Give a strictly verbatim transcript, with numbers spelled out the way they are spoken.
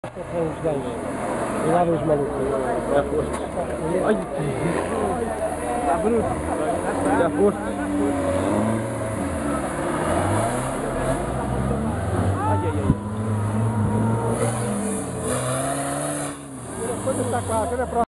Tem os gajos. E lá vem os malucos. Já foste. Ai! Está bruto. Já foste. Ai, ai, ai. Quando está com a